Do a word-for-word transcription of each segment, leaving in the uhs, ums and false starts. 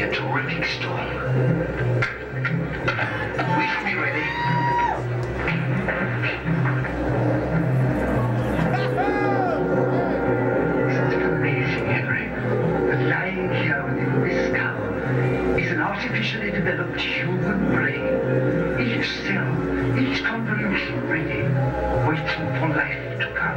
a terrific storm. We shall be ready. Isn't it amazing, Henry? That lying here within this skull is an artificially developed human brain. Each cell, each convolution ready, waiting for life to come.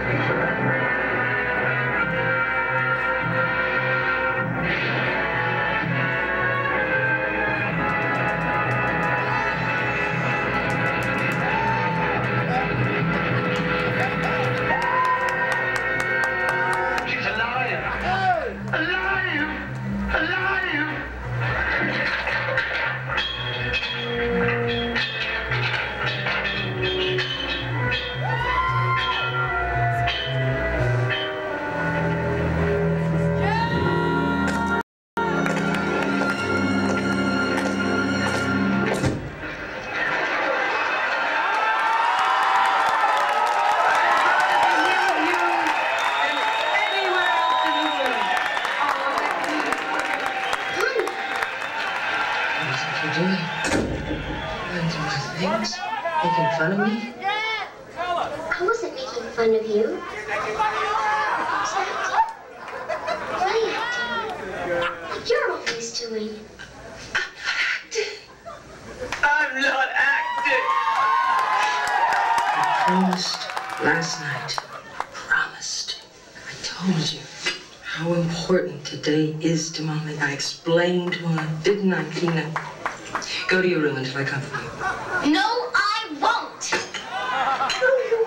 Today is to Mommy. I explained to her, didn't I, Tina? Go to your room until I come for you. No, I won't. No, you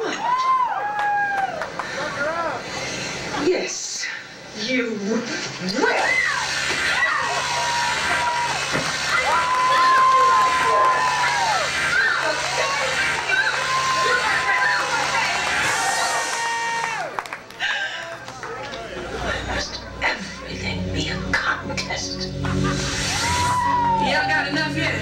won't. Yes, you will. Y'all got enough yet?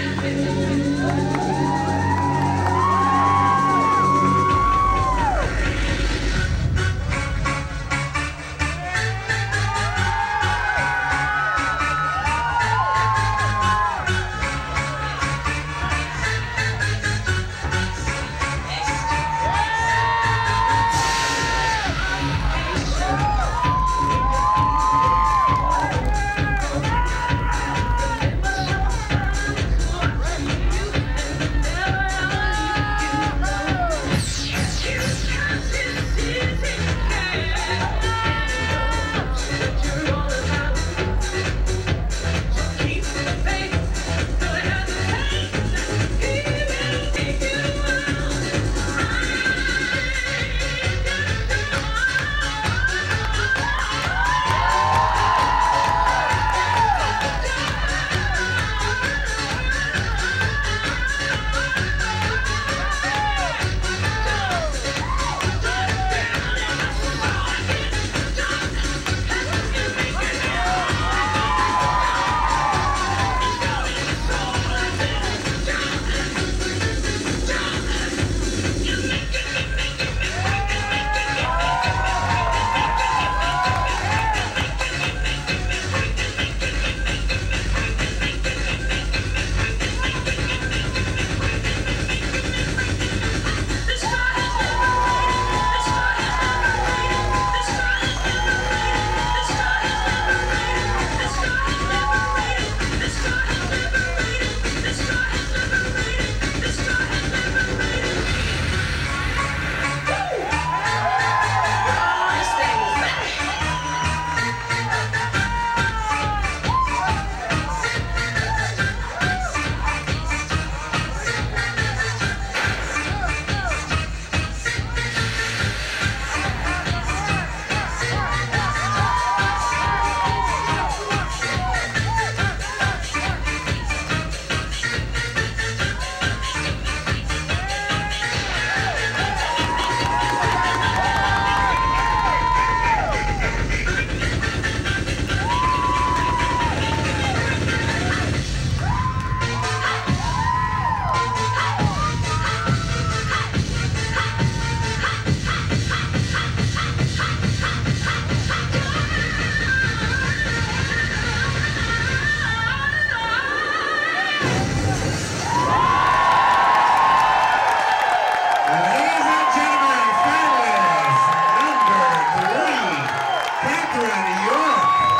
York.